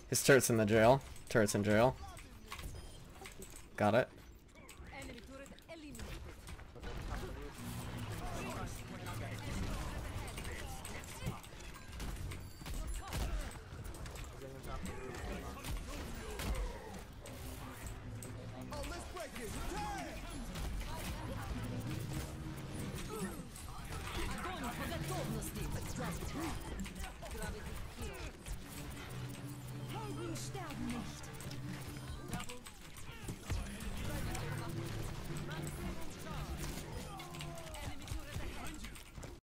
His turret's in the jail. Turret's in jail. Got it. Enemy turret eliminated. Oh, let's break it. Turn! Огонь по готовности. Gravity kill. Helden sterben nicht.